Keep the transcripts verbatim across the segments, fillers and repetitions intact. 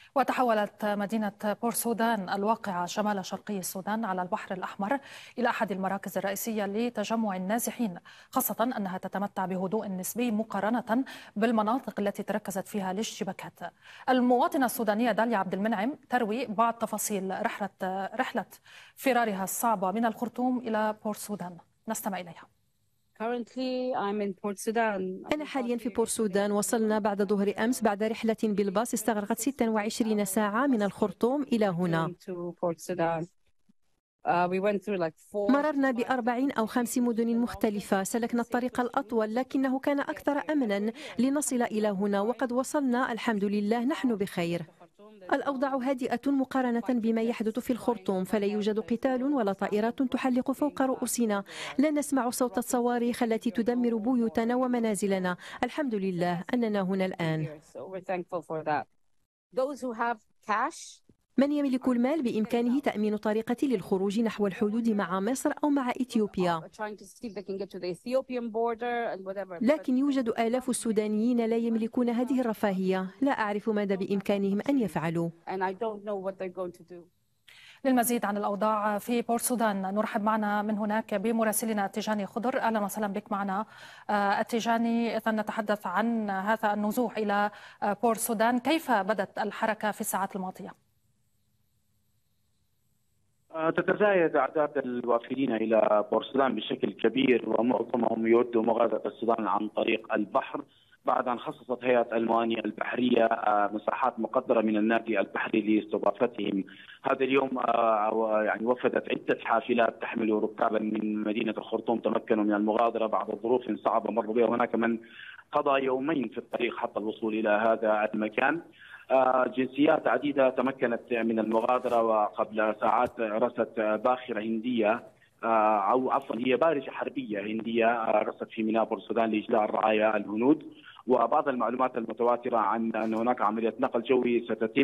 وتحولت مدينة بورسودان الواقعة شمال شرقي السودان على البحر الأحمر إلى أحد المراكز الرئيسية لتجمع النازحين، خاصة أنها تتمتع بهدوء نسبي مقارنة بالمناطق التي تركزت فيها الاشتباكات. المواطنة السودانية داليا عبد المنعم تروي بعض تفاصيل رحلة رحلة فرارها الصعبة من الخرطوم إلى بورسودان. نستمع إليها. أنا حاليا في بورسودان. وصلنا بعد ظهر أمس بعد رحلة بالباص استغرقت ستة وعشرين ساعة من الخرطوم إلى هنا. مررنا بأربع أو خمس مدن مختلفة، سلكنا الطريق الأطول لكنه كان أكثر أمنا لنصل إلى هنا، وقد وصلنا الحمد لله، نحن بخير. الأوضاع هادئة مقارنة بما يحدث في الخرطوم، فلا يوجد قتال ولا طائرات تحلق فوق رؤوسنا، لا نسمع صوت الصواريخ التي تدمر بيوتنا ومنازلنا. الحمد لله أننا هنا الآن. من يملك المال بإمكانه تأمين طريقة للخروج نحو الحدود مع مصر أو مع إثيوبيا، لكن يوجد آلاف السودانيين لا يملكون هذه الرفاهية. لا أعرف ماذا بإمكانهم أن يفعلوا. للمزيد عن الأوضاع في بورسودان نرحب معنا من هناك بمراسلنا تيجاني خضر. أهلا وسهلا بك معنا التيجاني. إذا نتحدث عن هذا النزوح إلى بورسودان، كيف بدت الحركة في الساعات الماضية؟ تتزايد أعداد الوافدين إلى بورسودان بشكل كبير، ومعظمهم يودوا مغادرة السودان عن طريق البحر بعد أن خصصت هيئة الموانئ البحرية مساحات مقدرة من النادي البحري لاستضافتهم. هذا اليوم يعني وفدت عدة حافلات تحمل ركابا من مدينة الخرطوم تمكنوا من المغادرة بعد ظروف صعبة مروا بها. هناك من قضى يومين في الطريق حتى الوصول إلى هذا المكان. جنسيات عديدة تمكنت من المغادرة، وقبل ساعات رست باخرة هندية أو عفوا هي بارجة حربية هندية رست في ميناء بورسودان لإجلاء الرعايا الهنود. وبعض المعلومات المتواترة عن أن هناك عملية نقل جوي ستتم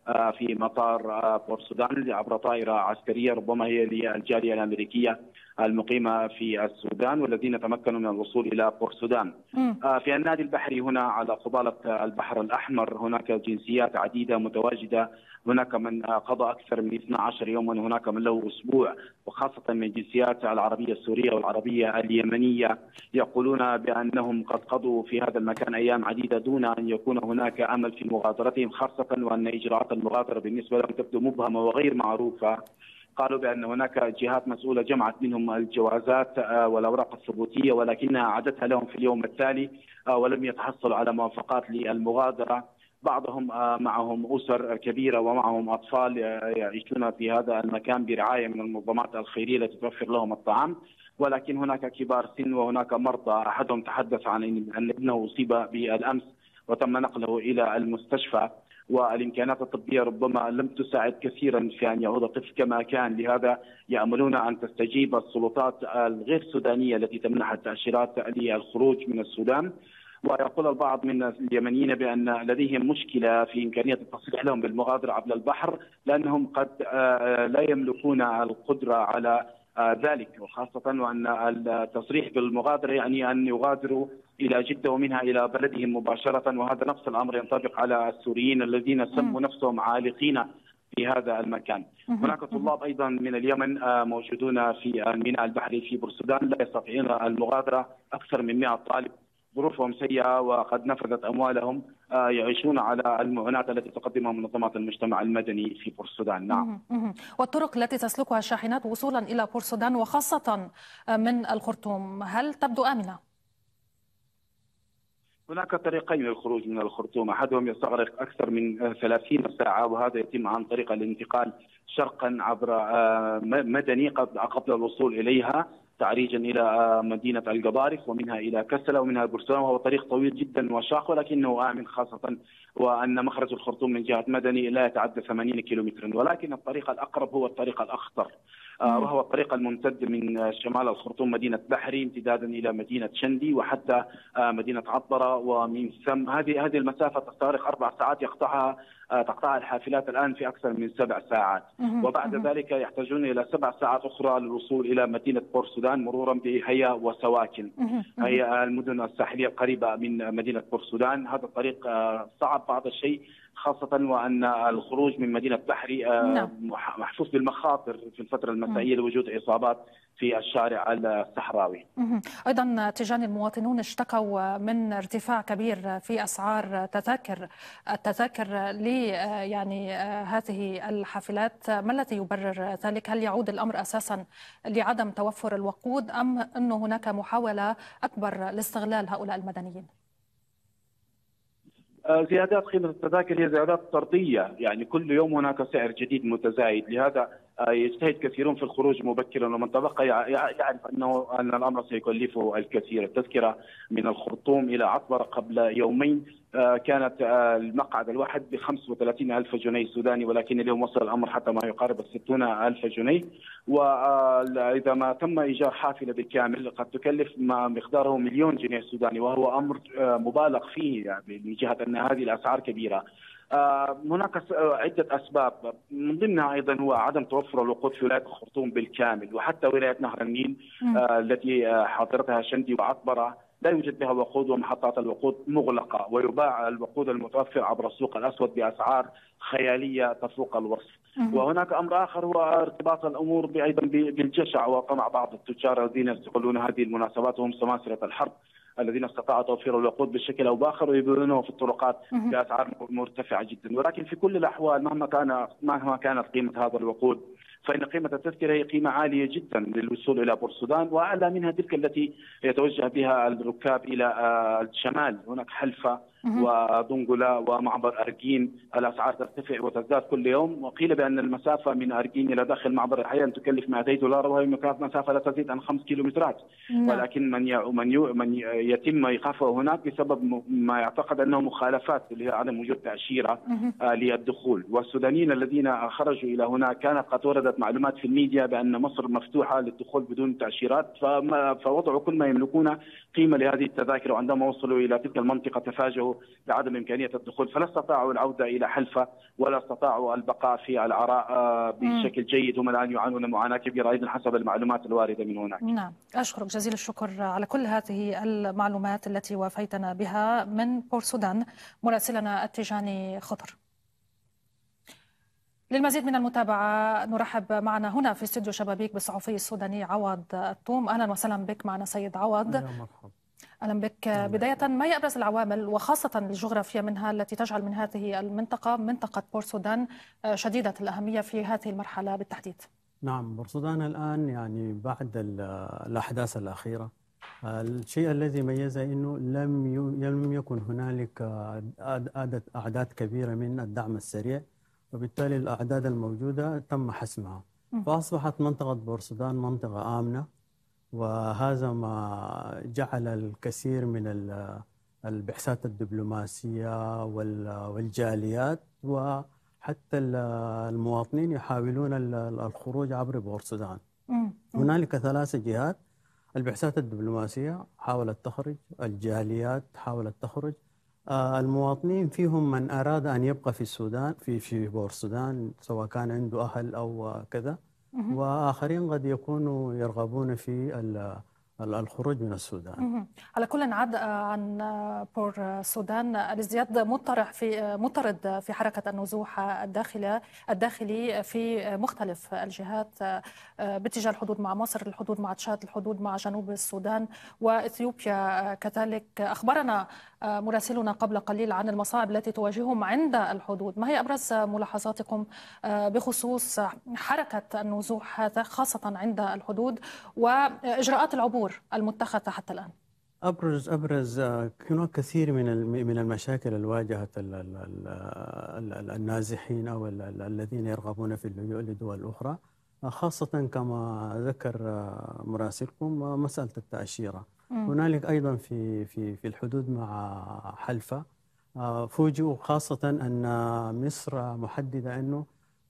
في مطار بورسودان عبر طائرة عسكرية ربما هي للجالية الأمريكية المقيمة في السودان والذين تمكنوا من الوصول إلى بورسودان. في النادي البحري هنا على قبالة البحر الأحمر هناك جنسيات عديدة متواجدة. هناك من قضى أكثر من اثني عشر يوما، هناك من له أسبوع، وخاصة من الجنسيات العربية السورية والعربية اليمنية يقولون بأنهم قد قضوا في هذا المكان أيام عديدة دون أن يكون هناك أمل في مغادرتهم، خاصة وأن إجراءات المغادرة بالنسبة لهم تبدو مبهمة وغير معروفة. قالوا بأن هناك جهات مسؤولة جمعت منهم الجوازات والأوراق الثبوتية ولكنها عادتها لهم في اليوم التالي ولم يتحصلوا على موافقات للمغادرة. بعضهم معهم أسر كبيرة ومعهم أطفال يعيشون في هذا المكان برعاية من المنظمات الخيرية التي توفر لهم الطعام، ولكن هناك كبار سن وهناك مرضى. أحدهم تحدث عن أن ابنه أصيب بالأمس وتم نقله إلى المستشفى، والإمكانات الطبية ربما لم تساعد كثيرا في أن يعود الطفل كما كان. لهذا يأملون أن تستجيب السلطات الغير سودانية التي تمنح التأشيرات للخروج من السودان. ويقول البعض من اليمنيين بأن لديهم مشكلة في إمكانية التصريح لهم بالمغادرة عبر البحر، لأنهم قد لا يملكون القدرة على ذلك، وخاصة وأن التصريح بالمغادرة يعني أن يغادروا إلى جدة ومنها إلى بلدهم مباشرة، وهذا نفس الأمر ينطبق على السوريين الذين سموا نفسهم عالقين في هذا المكان. هناك طلاب أيضا من اليمن موجودون في الميناء البحري في بورسودان لا يستطيعون المغادرة، أكثر من مئة طالب ظروفهم سيئة وقد نفذت أموالهم، يعيشون على المعونات التي تقدمها منظمات المجتمع المدني في بورسودان. نعم. والطرق التي تسلكها الشاحنات وصولا إلى بورسودان وخاصة من الخرطوم هل تبدو آمنة؟ هناك طريقين للخروج من الخرطوم، أحدهم يستغرق أكثر من ثلاثين ساعة وهذا يتم عن طريق الانتقال شرقا عبر مدني قبل الوصول إليها تعريجا إلى مدينة القبارف ومنها إلى كسلة ومنها بورسودان، وهو طريق طويل جدا وشاق ولكنه آمن، خاصة وأن مخرج الخرطوم من جهة مدني لا يتعدى ثمانين كيلومترا. ولكن الطريق الأقرب هو الطريق الأخطر وهو الطريق الممتد من شمال الخرطوم مدينة بحري امتدادا إلى مدينة شندي وحتى مدينة عطرة، ومن ثم هذه هذه المسافة تستغرق أربع ساعات يقطعها تقطعها الحافلات الآن في أكثر من سبع ساعات، وبعد ذلك يحتاجون إلى سبع ساعات أخرى للوصول إلى مدينة بورسودان مرورا بهيا وسواكن، هي المدن الساحلية القريبة من مدينة بورسودان. هذا الطريق صعب بعض الشيء خاصة وأن الخروج من مدينة بحري نعم. محفوف بالمخاطر في الفترة المسائية لوجود إصابات في الشارع الصحراوي. أيضا تيجاني، المواطنون اشتكوا من ارتفاع كبير في أسعار تذاكر التذاكر ل يعني هذه الحافلات. ما الذي يبرر ذلك؟ هل يعود الأمر أساسا لعدم توفر الوقود أم أن هناك محاولة أكبر لاستغلال هؤلاء المدنيين؟ زيادات قيمة التذاكر هي زيادات طردية، يعني كل يوم هناك سعر جديد متزايد، لهذا يجتهد كثيرون في الخروج مبكرا، ومن تبقى يعرف أنه أن الأمر سيكلفه الكثير. التذكرة من الخرطوم إلى عطبرة قبل يومين كانت المقعد الواحد ب خمسة وثلاثين ألف جنيه سوداني، ولكن اليوم وصل الأمر حتى ما يقارب ستين ألف جنيه. وإذا ما تم إيجار حافلة بالكامل قد تكلف ما مقداره مليون جنيه سوداني، وهو أمر مبالغ فيه يعني من جهة أن هذه الأسعار كبيرة. هناك عدة أسباب، من ضمنها أيضا هو عدم توفر الوقود في ولاية الخرطوم بالكامل، وحتى ولاية نهر النيل التي حاضرتها شندي وعطبرة لا يوجد بها وقود، ومحطات الوقود مغلقة، ويباع الوقود المتوفر عبر السوق الأسود بأسعار خيالية تفوق الوصف. وهناك أمر آخر هو ارتباط الأمور أيضا بالجشع وطمع بعض التجار الذين يستغلون هذه المناسبات، وهم سماسرة الحرب الذين استطاعوا توفير الوقود بشكل او باخر ويبيعونه في الطرقات باسعار مرتفعه جدا. ولكن في كل الاحوال مهما كان مهما كانت قيمه هذا الوقود، فإن قيمة التذكرة هي قيمة عالية جدا للوصول إلى بورسودان، وأعلى منها تلك التي يتوجه بها الركاب إلى الشمال. هناك حلفة ودنقلة ومعبر أرجين، الأسعار ترتفع وتزداد كل يوم، وقيل بأن المسافة من أرجين إلى داخل معبر أحيانا تكلف مئتي دولار، وهي مسافة لا تزيد عن خمس كيلومترات. ولكن من من من يتم إيقافه هناك بسبب ما يعتقد أنه مخالفات، اللي هي عدم وجود تأشيرة للدخول. والسودانيين الذين خرجوا إلى هناك كانت قد وردت معلومات في الميديا بأن مصر مفتوحة للدخول بدون تأشيرات، فوضعوا كل ما يملكون قيمة لهذه التذاكر، وعندما وصلوا إلى تلك المنطقة تفاجئوا بعدم إمكانية الدخول، فلا استطاعوا العودة إلى حلفة ولا استطاعوا البقاء في العراء بشكل جيد. هم الآن يعانون معاناة كبيرة أيضا حسب المعلومات الواردة من هناك. نعم، أشكرك جزيل الشكر على كل هذه المعلومات التي وافيتنا بها من بورسودان مراسلنا التيجاني خضر. للمزيد من المتابعة نرحب معنا هنا في استوديو شبابيك بالصحفي السوداني عوض الطوم. أهلا وسهلا بك معنا سيد عوض. مرحبا. أهلا بك. بداية، ما هي أبرز العوامل وخاصة الجغرافيا منها التي تجعل من هذه المنطقة منطقة بورسودان شديدة الأهمية في هذه المرحلة بالتحديد؟ نعم، بورسودان الآن يعني بعد الأحداث الأخيرة الشيء الذي ميزه أنه لم لم يكن هنالك أعداد أعداد كبيرة من الدعم السريع، وبالتالي الأعداد الموجودة تم حسمها، فأصبحت منطقة بورسودان منطقة آمنة، وهذا ما جعل الكثير من البعثات الدبلوماسية والجاليات وحتى المواطنين يحاولون الخروج عبر بورسودان. هنالك ثلاث جهات: البعثات الدبلوماسية حاولت تخرج، الجاليات حاولت تخرج، المواطنين فيهم من أراد أن يبقى في السودان في في بورسودان سواء كان عنده أهل أو كذا، وآخرين قد يكونوا يرغبون في الخروج من السودان. على كل عد عن بورسودان، الازدياد مطرح في مطرد في حركة النزوح الداخلي الداخلي في مختلف الجهات باتجاه الحدود مع مصر، الحدود مع تشاد، الحدود مع جنوب السودان وإثيوبيا كذلك. أخبرنا مراسلنا قبل قليل عن المصاعب التي تواجههم عند الحدود. ما هي أبرز ملاحظاتكم بخصوص حركة النزوح هذا خاصة عند الحدود وإجراءات العبور المتخذة حتى الآن؟ أبرز أبرز هناك كثير من من المشاكل اللي واجهت النازحين أو الذين يرغبون في اللجوء لدول أخرى، خاصة كما ذكر مراسلكم مسألة التأشيرة. هنالك أيضا في في في الحدود مع حلفة فوجئوا خاصة أن مصر محددة أنه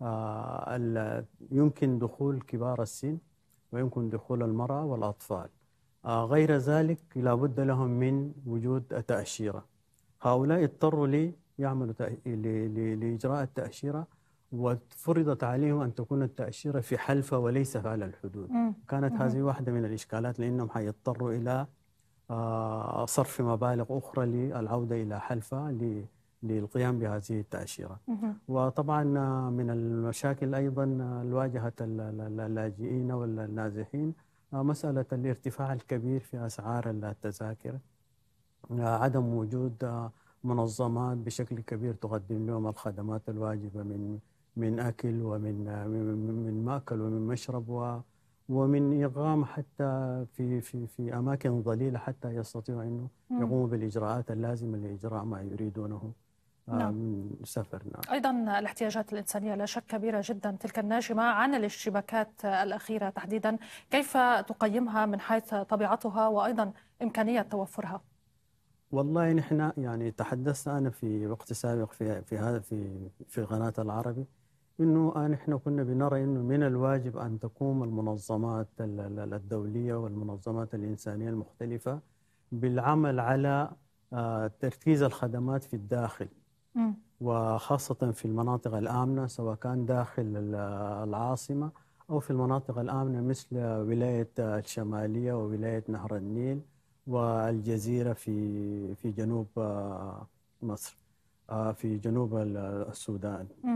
يمكن دخول كبار السن ويمكن دخول المرأة والأطفال، غير ذلك لابد لهم من وجود تأشيرة. هؤلاء اضطروا لي يعملوا لإجراء التأشيرة، وفرضت عليهم أن تكون التأشيرة في حلفة وليس على الحدود. كانت هذه واحدة من الإشكالات، لأنهم حيضطروا إلى صرف مبالغ أخرى للعودة إلى حلفة للقيام بهذه التأشيرة. وطبعا من المشاكل أيضا الواجهة اللاجئين والنازحين مسألة الارتفاع الكبير في أسعار التذاكر، عدم وجود منظمات بشكل كبير تقدم لهم الخدمات الواجبة من من أكل ومن من مأكل ومن مشرب و ومن إقامة حتى في في في أماكن ظليلة حتى يستطيعوا أنه يقوموا بالإجراءات اللازمة لإجراء ما يريدونه نعم. من سفر. نعم. أيضا الاحتياجات الإنسانية لا شك كبيرة جدا تلك الناجمة عن الاشتباكات الأخيرة تحديدا، كيف تقيمها من حيث طبيعتها وأيضا إمكانية توفرها؟ والله نحن يعني تحدثنا أنا في وقت سابق في في هذا في في قناة العربي إنه نحن كنا بنرى إنه من الواجب أن تقوم المنظمات الدولية والمنظمات الإنسانية المختلفة بالعمل على تركيز الخدمات في الداخل م. وخاصة في المناطق الآمنة، سواء كان داخل العاصمة أو في المناطق الآمنة مثل ولاية الشمالية وولاية نهر النيل والجزيرة في في جنوب مصر، في جنوب السودان. م.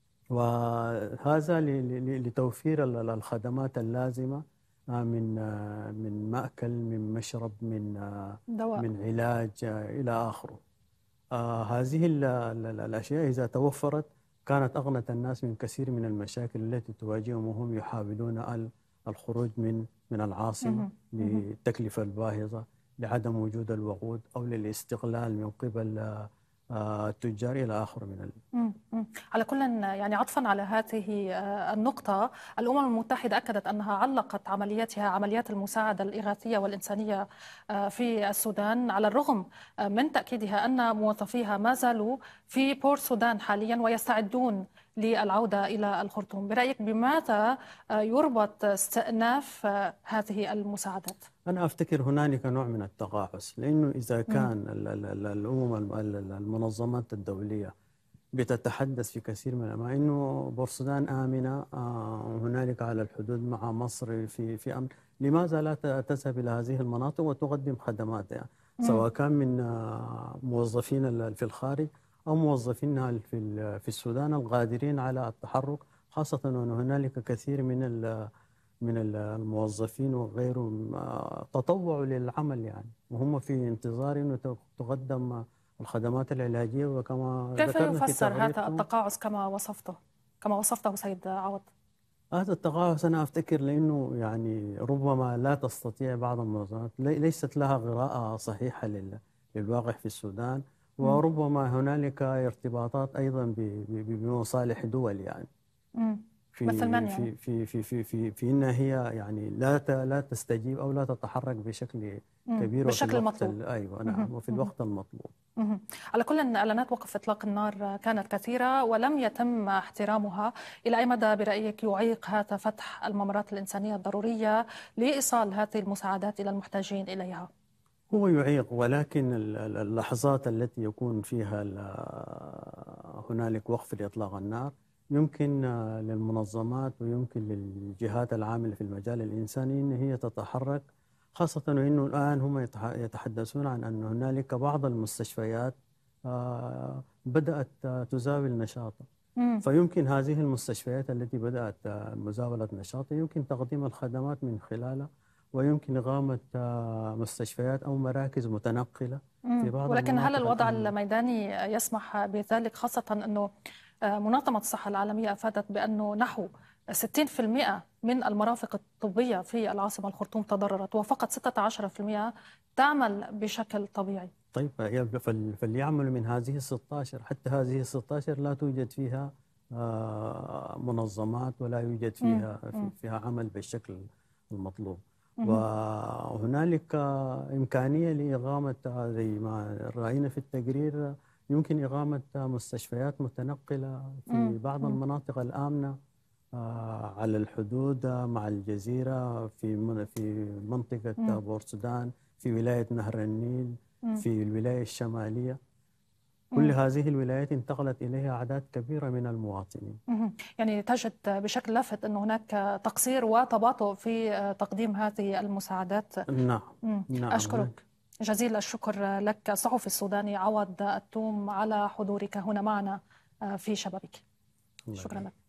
وهذا لتوفير الخدمات اللازمة من من مأكل، من مشرب، من دواء، من علاج إلى آخره. هذه الأشياء إذا توفرت كانت أغنت الناس من كثير من المشاكل التي تواجههم وهم يحاولون الخروج من من العاصمة للتكلفة الباهظة، لعدم وجود الوقود أو للاستغلال من قبل التجار إلى آخره من ال... على كل يعني عطفا على هذه النقطة، الأمم المتحدة أكدت أنها علقت عملياتها عمليات المساعدة الإغاثية والإنسانية في السودان على الرغم من تأكيدها أن موظفيها ما زالوا في بور سودان حاليا ويستعدون للعودة إلى الخرطوم. برأيك بماذا يربط استئناف هذه المساعدات؟ أنا أفتكر هنالك نوع من التقاعس، لأنه إذا كان الأمم المنظمات الدولية بتتحدث في كثير من الأماكن إنه بورسودان آمنة، هنالك على الحدود مع مصر في في أمن، لماذا لا تذهب إلى هذه المناطق وتقدم خدمات يعني سواء كان من موظفين في الخارج أو موظفينها في في السودان القادرين على التحرك، خاصة أن هنالك كثير من من الموظفين وغيرهم تطوعوا للعمل يعني، وهم في انتظار أنه تقدم الخدمات العلاجية. وكما كيف يفسر هذا التقاعس كما وصفته كما وصفته سيد عوض؟ هذا التقاعس أنا أفتكر لأنه يعني ربما لا تستطيع بعض المنظمات، ليست لها قراءة صحيحة للواقع في السودان، وربما هنالك ارتباطات أيضا بمصالح دول يعني. مم. في مثل من يعني؟ في في في في في, في انها هي يعني لا لا تستجيب او لا تتحرك بشكل كبير بالشكل المطلوب. ايوه نعم وفي الوقت المطلوب. مم. على كل اعلانات وقف اطلاق النار كانت كثيره ولم يتم احترامها، الى اي مدى برايك يعيق هذا فتح الممرات الانسانيه الضروريه لايصال هذه المساعدات الى المحتاجين اليها؟ هو يعيق، ولكن اللحظات التي يكون فيها هنالك وقف لاطلاق النار يمكن للمنظمات ويمكن للجهات العاملة في المجال الإنساني أن هي تتحرك، خاصة أنه الآن هم يتحدثون عن أن هنالك بعض المستشفيات بدأت تزاول نشاطها، فيمكن هذه المستشفيات التي بدأت مزاولة نشاطها يمكن تقديم الخدمات من خلالها، ويمكن إقامة مستشفيات أو مراكز متنقلة في بعض. ولكن هل الوضع الميداني يسمح بذلك، خاصة أنه منظمة الصحة العالمية أفادت بأنه نحو ستين بالمئة من المرافق الطبية في العاصمة الخرطوم تضررت وفقط ستة عشر بالمئة تعمل بشكل طبيعي. طيب فليعملوا من هذه الستة عشر، حتى هذه الستة عشر لا توجد فيها منظمات ولا يوجد فيها فيها عمل بالشكل المطلوب. وهنالك إمكانية لإقامة زي ما رأينا في التقرير، يمكن إقامة مستشفيات متنقلة في بعض المناطق الآمنة على الحدود مع الجزيرة، في في منطقة بورسودان، في ولاية نهر النيل، في الولاية الشمالية. كل هذه الولايات انتقلت إليها أعداد كبيرة من المواطنين. يعني تجد بشكل لافت أن هناك تقصير وتباطؤ في تقديم هذه المساعدات. نعم. نعم. أشكرك جزيل الشكر لك الصحفي السوداني عوض التوم على حضورك هنا معنا في شبابيك. شكرا لك.